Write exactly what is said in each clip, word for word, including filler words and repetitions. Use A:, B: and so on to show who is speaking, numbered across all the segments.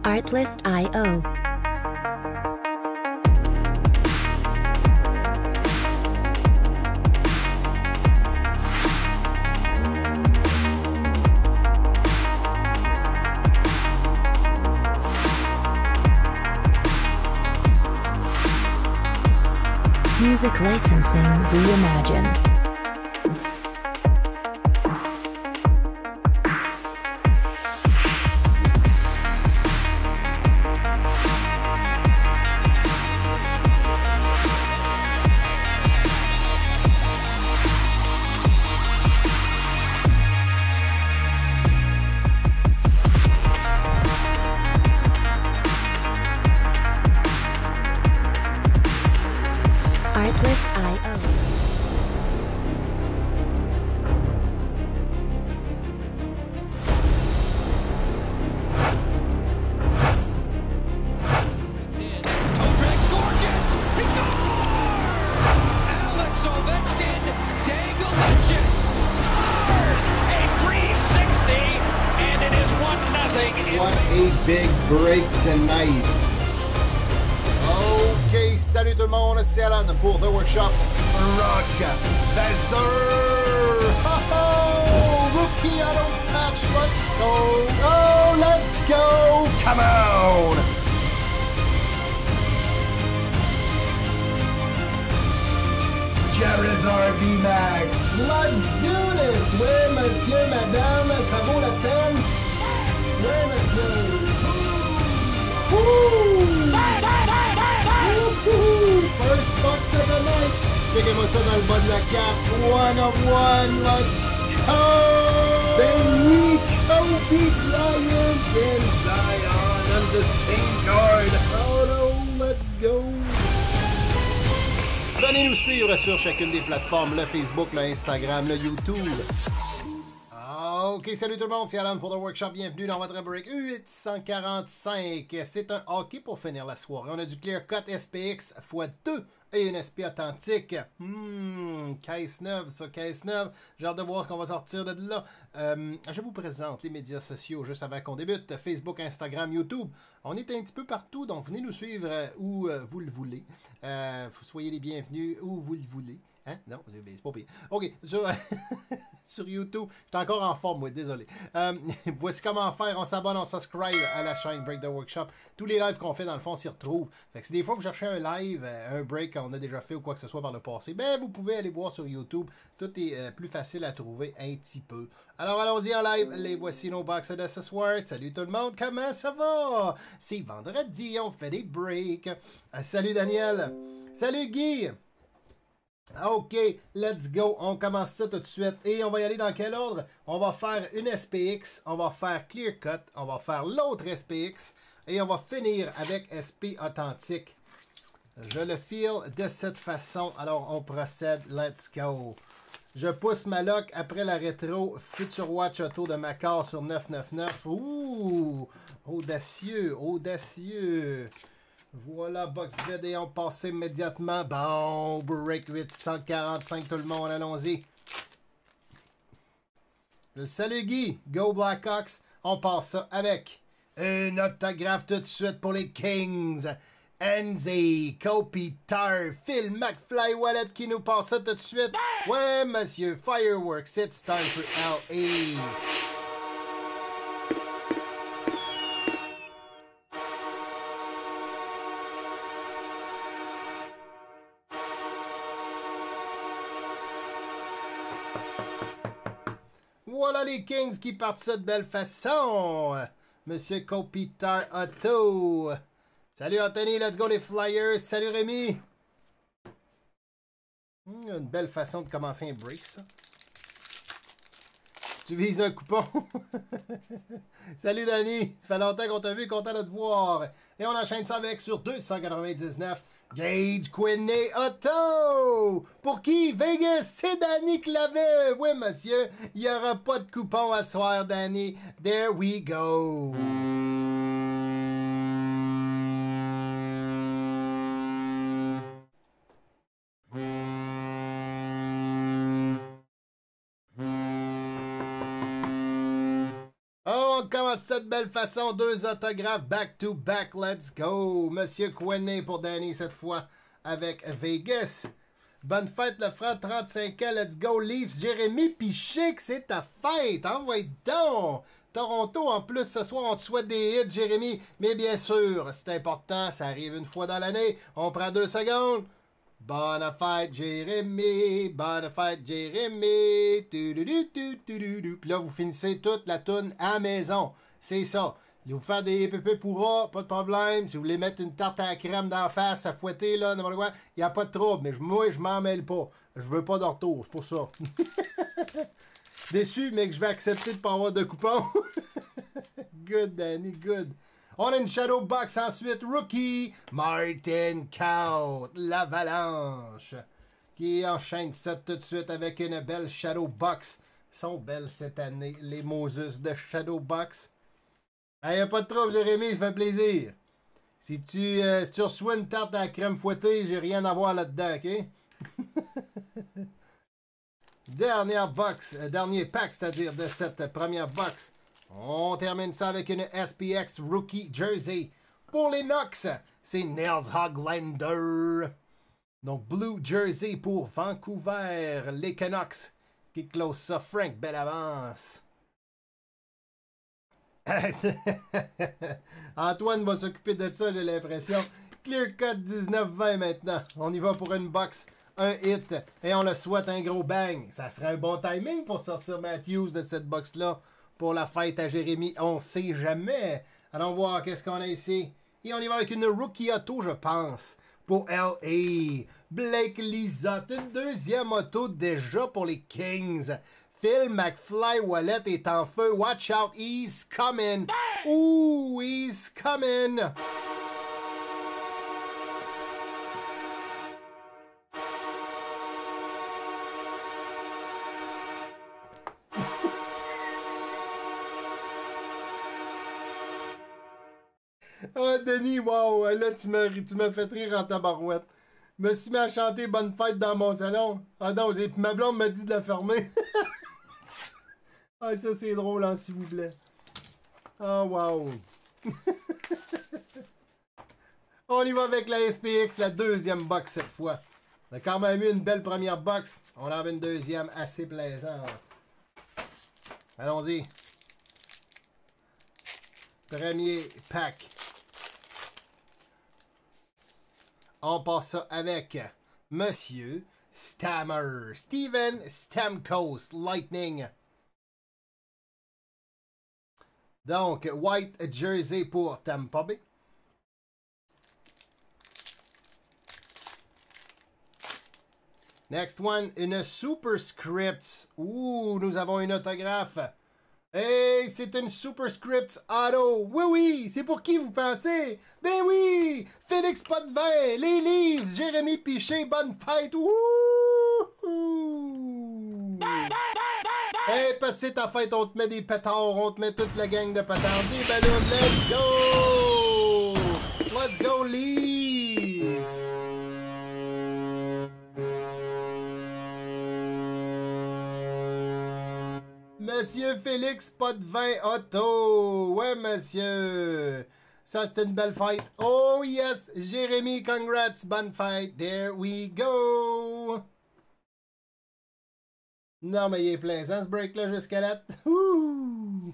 A: Artlist I O. Music licensing reimagined. Artlist I O.
B: Kovac's gorgeous! He scores! Alex Ovechkin, Dangalicious scores! A three sixty, and it is one nothing.
C: What a big break tonight. OK, salut tout le monde, c'est Alan pour The Workshop Rock Bazar. Oh, rookie auto patch, let's go. Oh, let's go. Come on. Charizard V Max. Let's do this. Oui, monsieur, madame, ça vaut la peine. Oui, monsieur. Woo! First box of the night. Checkez-moi ça dans le bas de la carte. One of one. Let's go! Ben oui, Kobe Bryant and Zion on the same card. Oh no, let's go! Venez nous suivre sur chacune des plateformes, le Facebook, le Instagram, le YouTube. OK, salut tout le monde, c'est Alan pour The Workshop. Bienvenue dans votre break huit cent quarante-cinq. C'est un hockey pour finir la soirée. On a du Clear Cut S P X fois deux et une S P authentique. Hmm, caisse neuve, ça, caisse neuve. J'ai hâte de voir ce qu'on va sortir de là. Euh, je vous présente les médias sociaux juste avant qu'on débute. Facebook, Instagram, YouTube. On est un petit peu partout, donc venez nous suivre euh, où euh, vous le voulez. Euh, soyez les bienvenus où vous le voulez. Hein? Non, c'est pas pire. OK, sur, sur YouTube, je suis encore en forme, moi, désolé. Euh, voici comment faire. On s'abonne, on subscribe à la chaîne Break the Workshop. Tous les lives qu'on fait, dans le fond, s'y retrouvent. Fait que si des fois vous cherchez un live, un break qu'on a déjà fait ou quoi que ce soit par le passé, ben vous pouvez aller voir sur YouTube. Tout est euh, plus facile à trouver un petit peu. Alors allons-y en live. Les voici nos box de ce soir. Salut tout le monde, comment ça va? C'est vendredi, on fait des breaks. Euh, salut Daniel. Salut Guy. OK, let's go. On commence ça tout de suite. Et on va y aller dans quel ordre? On va faire une S P X, on va faire Clear Cut, on va faire l'autre S P X et on va finir avec S P authentique. Je le feel de cette façon. Alors, on procède. Let's go. Je pousse ma lock après la rétro Future Watch Auto de Macquart sur neuf cent quatre-vingt-dix-neuf. Ouh! Audacieux, audacieux. Voilà, box vide et on passe immédiatement. Bon, break huit cent quarante-cinq tout le monde, allons-y. Salut Guy, go Blackhawks. On passe ça avec un autographe tout de suite pour les Kings. Enzi, Kopitar, Phil McFly Wallet qui nous passe ça tout de suite. Ouais, monsieur, Fireworks, it's time for L A. Voilà les Kings qui partent ça de belle façon. Monsieur Kopitar Otto. Salut Anthony, let's go les Flyers. Salut Rémi. Mmh, une belle façon de commencer un break, ça. Tu vises un coupon. Salut Danny. Ça fait longtemps qu'on t'a vu, content de te voir. Et on enchaîne ça avec sur deux cent quatre-vingt-dix-neuf. Gage Quinney Otto! Pour qui? Vegas, c'est Danny qui l'avait! Oui, monsieur, il n'y aura pas de coupon à soir, Danny. There we go! Oh, on commence ça de belle façon. Deux autographes back-to-back. Let's go. Monsieur Kouené pour Danny cette fois avec Vegas. Bonne fête, le frère, trente-cinq ans. Let's go, Leafs. Jérémy Piché, que c'est ta fête. Envoie donc. Toronto, en plus, ce soir, on te souhaite des hits, Jérémy. Mais bien sûr, c'est important. Ça arrive une fois dans l'année. On prend deux secondes. Bonne fête, Jérémy. Bonne fête, Jérémy. Puis là, vous finissez toute la toune à la maison. C'est ça. Vous faire des pépés pourras, pas de problème. Si vous voulez mettre une tarte à la crème d'en face, à fouetter, là, n'importe quoi, il n'y a pas de trouble. Mais moi, je m'en mêle pas. Je veux pas de retour, c'est pour ça. Déçu, mais que je vais accepter de ne pas avoir de coupon. Good, Danny, good. On a une Shadow Box ensuite. Rookie, Martin Kaut, l'Avalanche, qui enchaîne ça tout de suite avec une belle Shadow Box. Ils sont belles cette année, les Moses de Shadow Box. Il n'y a pas de trouble, Jérémy, ça fait plaisir. Si tu, euh, si tu reçois une tarte à la crème fouettée, j'ai rien à voir là-dedans, OK? Dernière box, euh, dernier pack, c'est-à-dire de cette première box. On termine ça avec une S P X Rookie Jersey. Pour les Knox, c'est Nils Hoglander. Donc, Blue Jersey pour Vancouver, les Canucks. Qui close ça, Frank, belle avance. Antoine va s'occuper de ça, j'ai l'impression. Clear Cut dix-neuf vingt maintenant. On y va pour une box, un hit, et on le souhaite un gros bang. Ça serait un bon timing pour sortir Matthews de cette box-là pour la fête à Jérémy. On sait jamais. Allons voir qu'est-ce qu'on a ici. Et on y va avec une Rookie Auto, je pense, pour L A. Blake Lizotte, une deuxième auto déjà pour les Kings. Phil McFly Wallet est en feu. Watch out, he's coming. Ooh, he's coming. Oh, Denis, wow, là, tu m'as tu m'as fait rire en tabarouette. Je me suis mis à chanter Bonne fête dans mon salon. Ah non, ma blonde m'a dit de la fermer. Ah, ça, c'est drôle, hein, s'il vous plaît. Oh, wow. On y va avec la S P X, la deuxième box cette fois. On a quand même eu une belle première box. On en avait une deuxième assez plaisante. Allons-y. Premier pack. On passe ça avec Monsieur Stammer. Steven Stamkos, Lightning. Donc, White Jersey pour Tampa Bay. Next one, une Superscript. Ouh, nous avons une autographe. Hey, c'est une Superscript Auto. Oui, oui, c'est pour qui vous pensez? Ben oui, Félix Potvin, les Leafs, Jérémy Piché, bonne fête. Ouh! Hey, parce que c'est ta fête, on te met des pétards, on te met toute la gang de pétards. Des ballons, let's go! Let's go, Leafs! Monsieur Félix Potvin Auto. Ouais, monsieur. Ça, c'est une belle fête. Oh, yes. Jérémy, congrats. Bonne fête. There we go. Non, mais il est plaisant, ce break-là, jusqu'à là. Ouh.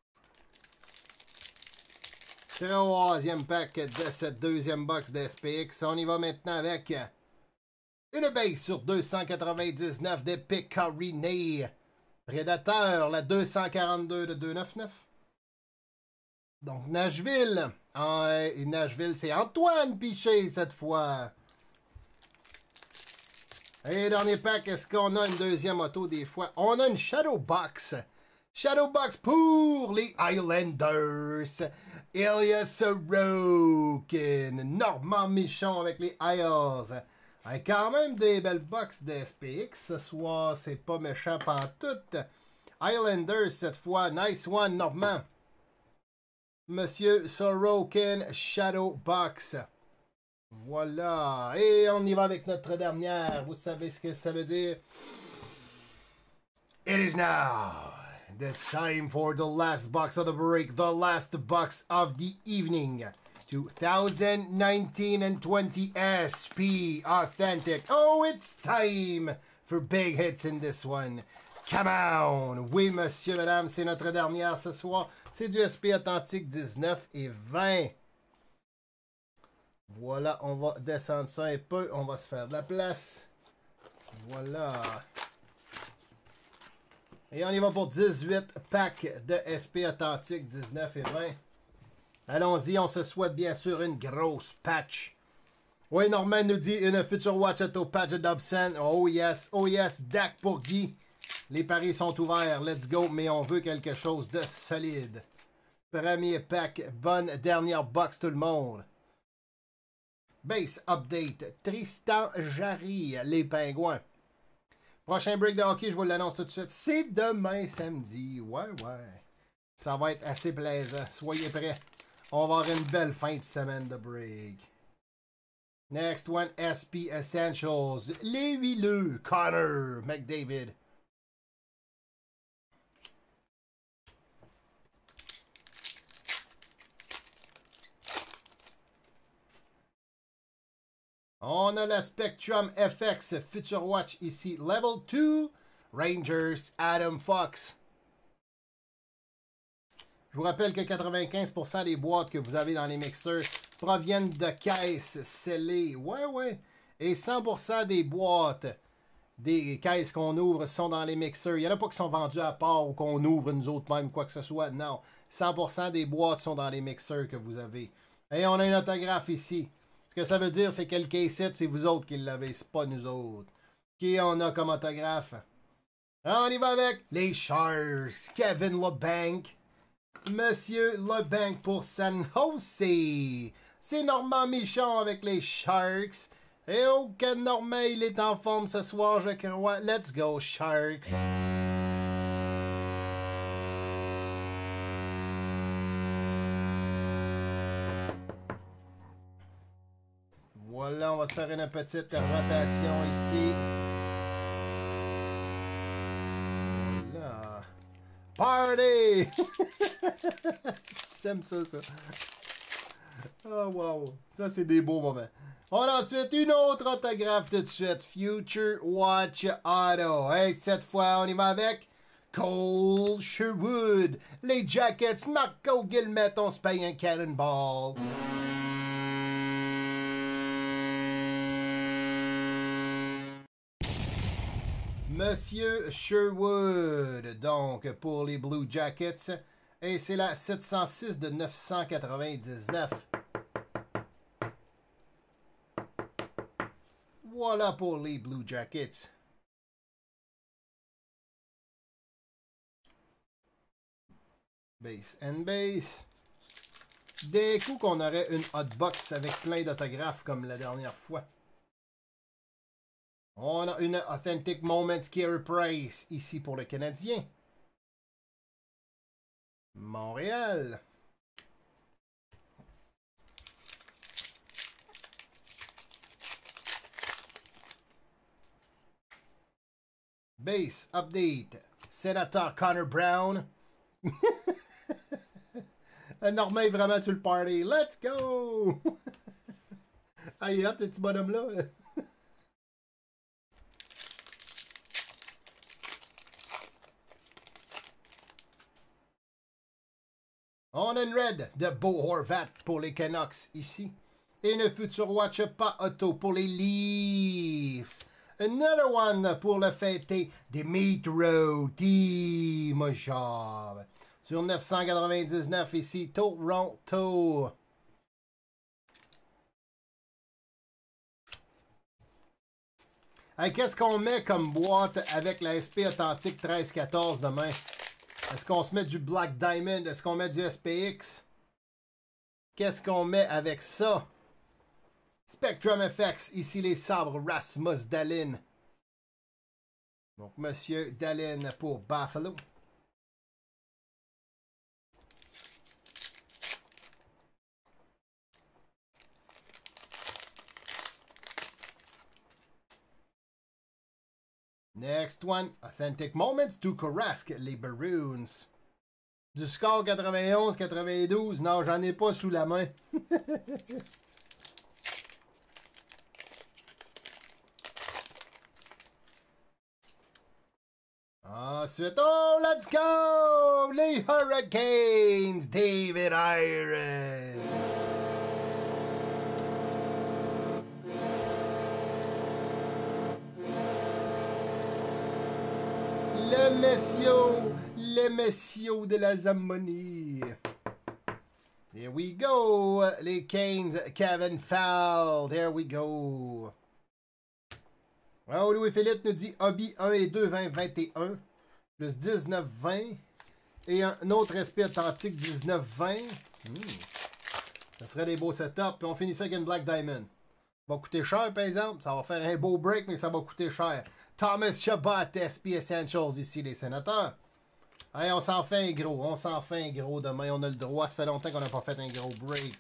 C: Troisième pack de cette deuxième box de S P X. On y va maintenant avec une base sur deux cent quatre-vingt-dix-neuf de Pécariné. Prédateur, la deux cent quarante-deux de deux cent quatre-vingt-dix-neuf. Donc, Nashville. Ah, et Nashville, c'est Antoine Piché cette fois. Et dernier pack, est-ce qu'on a une deuxième auto des fois? On a une Shadow Box. Shadow Box pour les Islanders. Ilya Sorokin. Normand Michon avec les Isles. Il y a quand même des belles box de S P X ce soir. C'est pas méchant pantoute. Islanders cette fois. Nice one, Normand. Monsieur Sorokin, Shadow Box. Voilà. Et on y va avec notre dernière. Vous savez ce que ça veut dire? It is now the time for the last box of the break, the last box of the evening. two thousand nineteen and twenty S P Authentic. Oh, it's time for big hits in this one. Come on! Oui, monsieur, madame, c'est notre dernière ce soir. C'est du S P Authentique dix-neuf et vingt. Voilà, on va descendre ça un peu. On va se faire de la place. Voilà. Et on y va pour dix-huit packs de S P Authentique dix-neuf et vingt. Allons-y, on se souhaite bien sûr une grosse patch. Oui, Norman nous dit une future watch auto patch de Dobson. Oh yes, oh yes, Dak pour Guy. Les paris sont ouverts, let's go, mais on veut quelque chose de solide. Premier pack, bonne dernière box tout le monde. Base update, Tristan Jarry, les Pingouins. Prochain break de hockey, je vous l'annonce tout de suite, c'est demain samedi. Ouais, ouais. Ça va être assez plaisant, soyez prêts. On va avoir une belle fin de semaine de break. Next one, S P Essentials, les huileux, Connor McDavid. On a la Spectrum F X Future Watch ici. Level deux, Rangers, Adam Fox. Je vous rappelle que quatre-vingt-quinze pour cent des boîtes que vous avez dans les mixeurs proviennent de caisses scellées. Ouais, ouais. Et cent pour cent des boîtes des caisses qu'on ouvre sont dans les mixeurs. Il n'y en a pas qui sont vendus à part ou qu'on ouvre nous autres même, quoi que ce soit. Non. cent pour cent des boîtes sont dans les mixeurs que vous avez. Et on a un autographe ici. Ce que ça veut dire, c'est que le case-it, c'est vous autres qui l'avez, c'est pas nous autres. Qui on a comme autographe? On y va avec les Sharks. Kevin Labanc. Monsieur Labanc pour San Jose. C'est Normand Michon avec les Sharks. Et oh, que Normand, il est en forme ce soir, je crois. Let's go, Sharks. Voilà, on va se faire une petite rotation ici. Voilà. Party! J'aime ça, ça. Oh, wow. Ça, c'est des beaux moments. On a ensuite une autre autographe tout de suite. Future Watch Auto. Hey, cette fois, on y va avec Cole Sherwood. Les Jackets, Marco Guillemette, on se paye un Cannonball. Monsieur Sherwood, donc, pour les Blue Jackets. Et c'est la sept cent six de neuf cent quatre-vingt-dix-neuf. Voilà pour les Blue Jackets. Base and base. Des coups qu'on aurait une hotbox avec plein d'autographes comme la dernière fois. On a une Authentic Moments Carey Price ici pour le Canadien. Montréal. Base update. Senator Connor Brown. Normand est vraiment sur le party. Let's go! Aïe, hot, ce petit bonhomme-là. On a une red de Bo Horvat pour les Canucks ici. Et une Future Watch pas auto pour les Leafs. Another one pour le fêter Dmitro Timashov. Sur neuf cent quatre-vingt-dix-neuf ici, Toronto. Hey, qu'est-ce qu'on met comme boîte avec la S P Authentique treize quatorze demain? Est-ce qu'on se met du Black Diamond? Est-ce qu'on met du S P X? Qu'est-ce qu'on met avec ça? Spectrum F X, ici les sabres Rasmus Dahlin. Donc, Monsieur Dahlin pour Buffalo. Next one. Authentic Moments, Tuukka Rask, les Bruins. Du score quatre-vingt-onze quatre-vingt-douze. Non, j'en ai pas sous la main. Ensuite, oh, let's go! Les Hurricanes, David Ayres. Le messieurs, le messieurs de la Zamboni. Here we go. Les Canes, Kevin Fowl. There we go. Oh, Louis-Philippe nous dit Hobby un et deux, vingt, vingt et un. Plus dix-neuf, vingt. Et un autre respect authentique, dix-neuf, vingt. Hmm. Ça serait des beaux setups. Puis on finit ça avec une Black Diamond. Ça va coûter cher, par exemple. Ça va faire un beau break, mais ça va coûter cher. Thomas Chabot, S P Essentials, ici, les sénateurs. Hey, on s'en fait un gros. On s'en fait un gros. Demain, on a le droit. Ça fait longtemps qu'on n'a pas fait un gros break.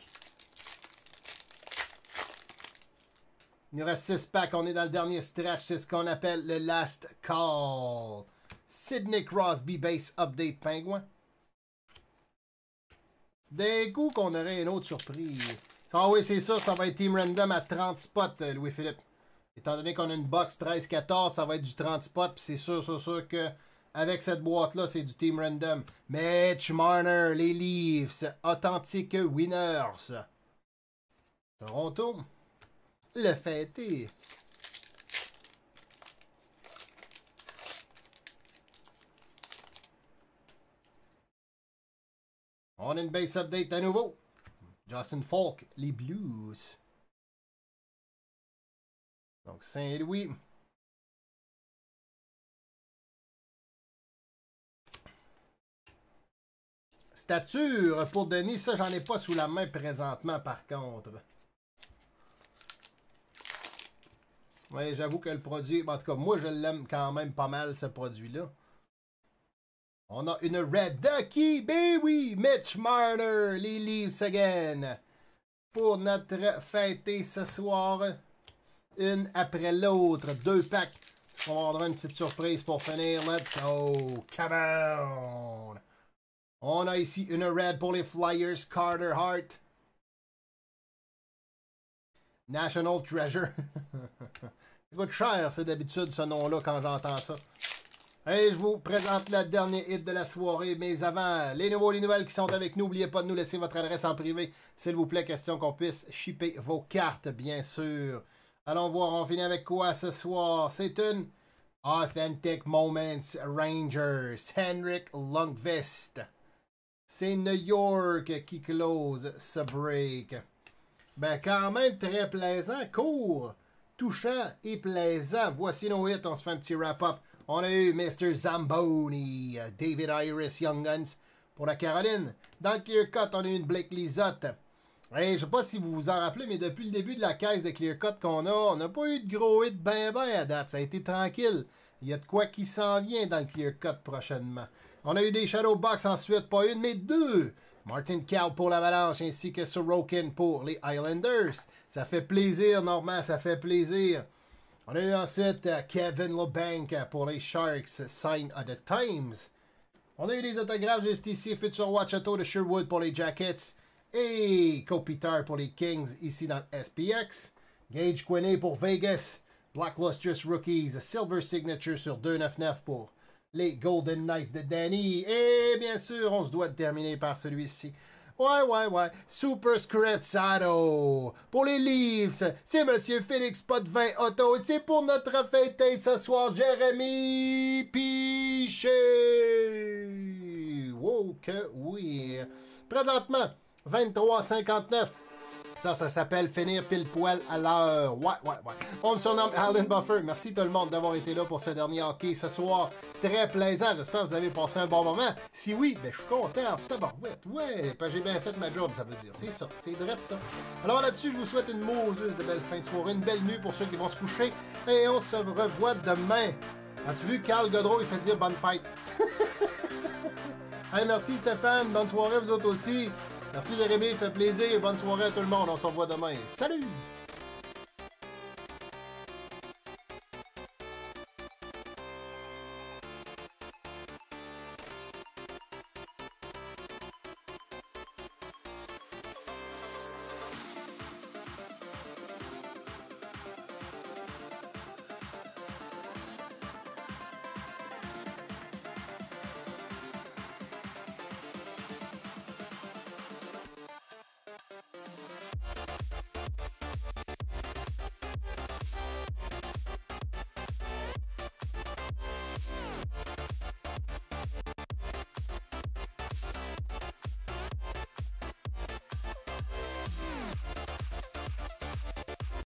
C: Il nous reste six packs. On est dans le dernier stretch. C'est ce qu'on appelle le last call. Sidney Crosby, base update pingouin. D'un coup qu'on aurait une autre surprise. Ah oui, c'est sûr, ça va être Team Random à trente spots, Louis-Philippe. Étant donné qu'on a une box treize quatorze, ça va être du trente spots. Puis c'est sûr, sûr, sûr que avec cette boîte-là, c'est du Team Random. Mitch Marner, les Leafs, Authentic Winners. Toronto, le fêté. On a une base update à nouveau. Justin Falk, les Blues. Donc Saint-Louis. Stature pour Denis, ça j'en ai pas sous la main présentement par contre. Oui, j'avoue que le produit, en tout cas moi je l'aime quand même pas mal ce produit-là. On a une Red Ducky, ben oui, Mitch Marner, les Leafs again. Pour notre fêté ce soir, une après l'autre, deux packs. On aura une petite surprise pour finir. Let's go, come on. On a ici une Red pour les Flyers, Carter Hart. National Treasure. Ça coûte cher, c'est d'habitude ce nom-là quand j'entends ça. Et je vous présente le dernier hit de la soirée, mais avant, les nouveaux, les nouvelles qui sont avec nous, n'oubliez pas de nous laisser votre adresse en privé, s'il vous plaît, question qu'on puisse shipper vos cartes, bien sûr. Allons voir, on finit avec quoi ce soir? C'est une Authentic Moments Rangers, Henrik Lundqvist. C'est New York qui close ce break. Ben quand même très plaisant, court, touchant et plaisant. Voici nos hits, on se fait un petit wrap-up. On a eu mister Zamboni, David Ayres, Young Guns pour la Caroline. Dans le Clear Cut, on a eu une Blake Lizotte. Hey, je ne sais pas si vous vous en rappelez, mais depuis le début de la caisse de Clear Cut qu'on a, on n'a pas eu de gros hits ben ben à date. Ça a été tranquille. Il y a de quoi qui s'en vient dans le Clear Cut prochainement. On a eu des Shadow Box ensuite, pas une, mais deux. Martin Cow pour l'Avalanche ainsi que Sorokin pour les Islanders. Ça fait plaisir, Normand, ça fait plaisir. On a eu ensuite uh, Kevin Labanc pour les Sharks, Sign of the Times. On a eu des autographes juste ici, Future Wachato de Sherwood pour les Jackets et Kopitar pour les Kings ici dans le S P X. Gage Quinney pour Vegas, Black Lustrous Rookies, Silver Signature sur deux cent quatre-vingt-neuf pour les Golden Knights de Danny. Et bien sûr, on se doit de terminer par celui-ci. Ouais, ouais, ouais. Super Script Sato. Pour les Leafs, c'est Monsieur Félix Potvin Otto. Et c'est pour notre fête ce soir, Jérémy Piché. Wow, que oui. Présentement, vingt-trois cinquante-neuf. Ça, ça s'appelle finir pile poil à l'heure. Ouais, ouais, ouais. On me surnomme Alan Buffer. Merci tout le monde d'avoir été là pour ce dernier hockey ce soir. Très plaisant. J'espère que vous avez passé un bon moment. Si oui, ben je suis content. Tabarouette. Ouais, ben, j'ai bien fait ma job, ça veut dire. C'est ça. C'est drôle ça. Alors là-dessus, je vous souhaite une mauvaise de belle fin de soirée, une belle nuit pour ceux qui vont se coucher. Et on se revoit demain. As-tu vu Carl Godreau, il fait dire bonne fête. Hey, merci Stéphane. Bonne soirée, vous autres aussi. Merci Jérémy, fait plaisir. Bonne soirée à tout le monde. On se revoit demain. Salut!